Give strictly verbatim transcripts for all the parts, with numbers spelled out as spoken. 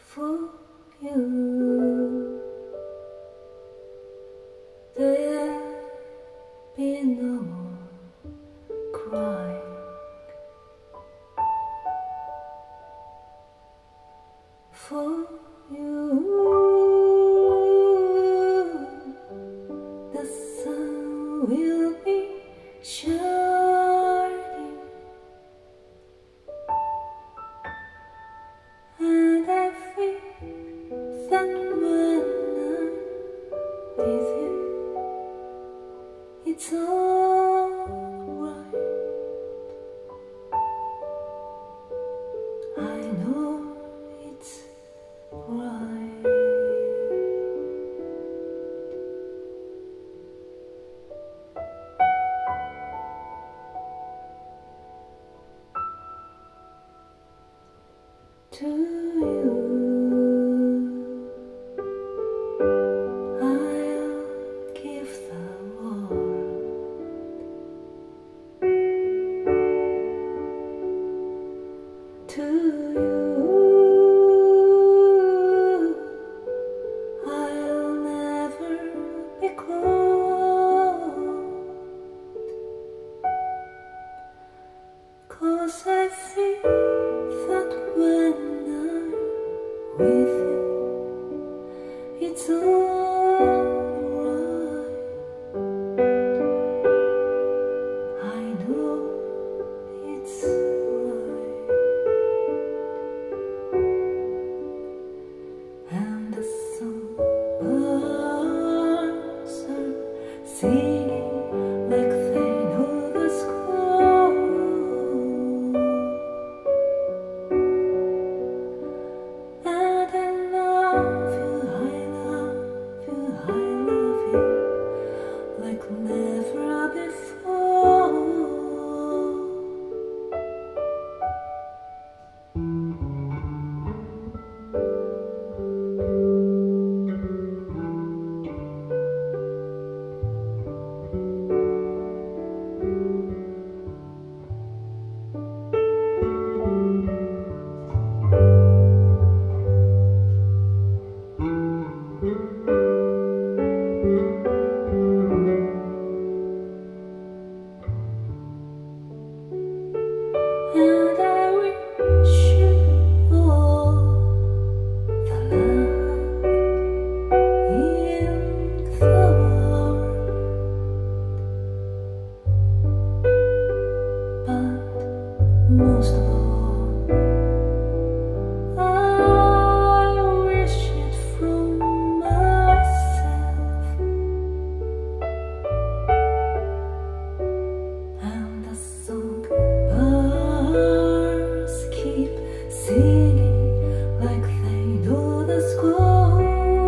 for you. There'll be no more crying. For you, the sun will be shining, and I think that when I'm with you, it's alright. I know it's right. To you, I'll give the world. To you, I'll never be cold, 'cause I think that when I'm with you, it's alright. I know it's right. And the songbirds are singing like they know the score. And I love you, I love you, I love you like never before. And I wish you all the love in the world, but most of all, I wish it from myself. And the songbirds keep singing like they know the score.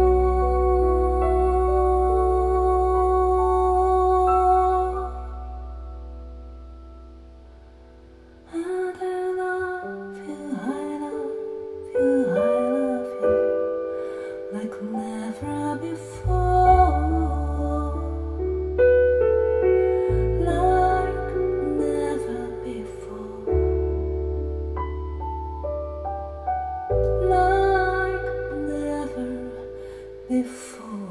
And I love you, I love you, I love you like never before. Like never before. Like never before.